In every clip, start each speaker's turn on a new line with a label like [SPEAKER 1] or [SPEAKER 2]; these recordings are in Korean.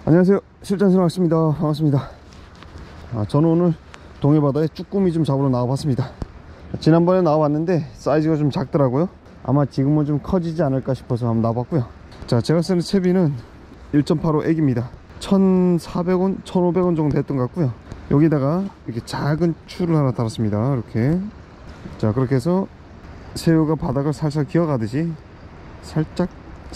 [SPEAKER 1] 안녕하세요, 실전생 왔습니다. 반갑습니다. 저는 오늘 동해바다에 쭈꾸미 좀 잡으러 나와봤습니다. 지난번에 나와봤는데 사이즈가 좀 작더라고요. 아마 지금은 좀 커지지 않을까 싶어서 한번 나와봤고요. 자, 제가 쓰는 채비는 1.85 액입니다 1,400원, 1,500원 정도 됐던 것 같고요. 여기다가 이렇게 작은 추를 하나 달았습니다. 이렇게. 자, 그렇게 해서 새우가 바닥을 살살 기어가듯이 살짝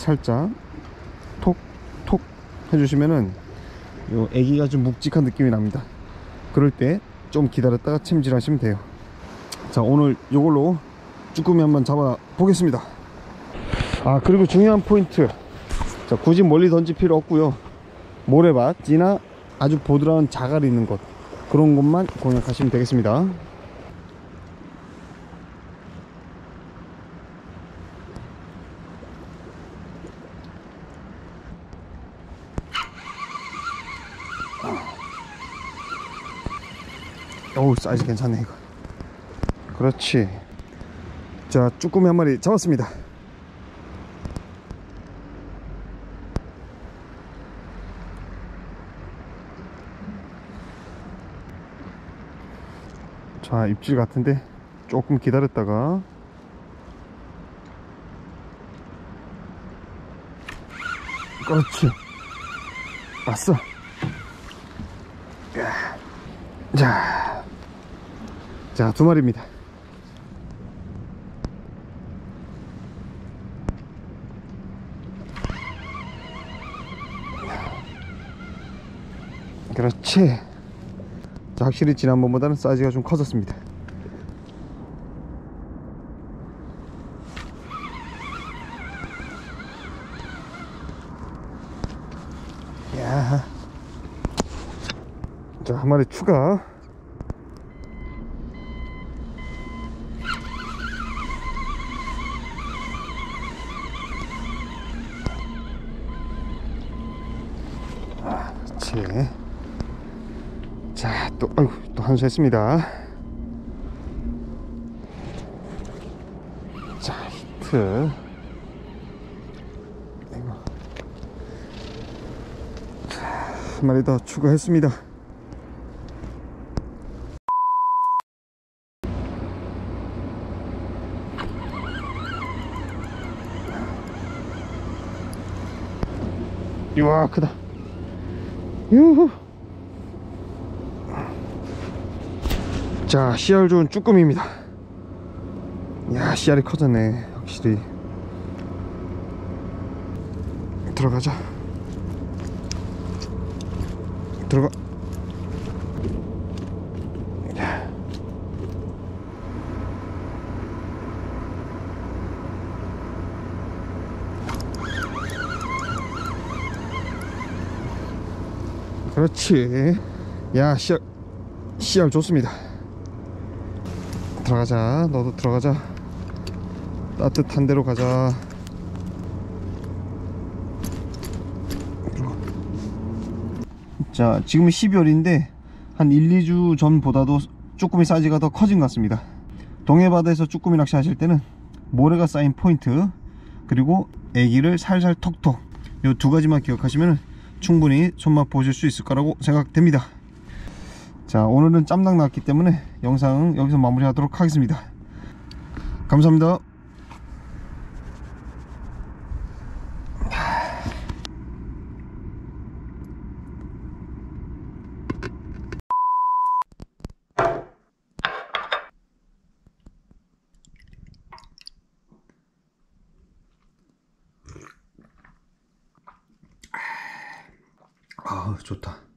[SPEAKER 1] 톡 해주시면은 요 애기가 좀 묵직한 느낌이 납니다. 그럴 때 좀 기다렸다가 챔질 하시면 돼요. 자, 오늘 요걸로 쭈꾸미 한번 잡아 보겠습니다. 그리고 중요한 포인트, 자, 굳이 멀리 던질 필요 없고요. 모래밭이나 아주 보드라운 자갈이 있는 곳, 그런 곳만 공략하시면 되겠습니다. 어우, 사이즈 괜찮네 이거. 그렇지. 자, 쭈꾸미 한 마리 잡았습니다. 자, 입질 같은데 조금 기다렸다가 그렇지, 왔어. 자, 두 마리입니다. 그렇지. 자, 확실히 지난번보다는 사이즈가 좀 커졌습니다. 야, 자, 한 마리 추가. 그렇지. 자, 또 한 수 했습니다. 자, 히트. 자, 한 마리 더 추가했습니다. 우와, 크다. 유후. 자, 씨알 좋은 쭈꾸미입니다. 야, 씨알이 커졌네 확실히. 들어가자. 들어가. 그렇지. 야, 씨알 좋습니다. 들어가자. 너도 들어가자. 따뜻한 데로 가자. 자, 지금은 12월인데 한 1, 2주 전보다도 쭈꾸미 사이즈가 더 커진 것 같습니다. 동해바다에서 쭈꾸미 낚시 하실 때는 모래가 쌓인 포인트, 그리고 애기를 살살 톡톡, 요 두 가지만 기억하시면 충분히 손맛 보실 수 있을 거라고 생각됩니다. 자, 오늘은 짬낭 나왔기 때문에 영상은 여기서 마무리 하도록 하겠습니다. 감사합니다. 좋다.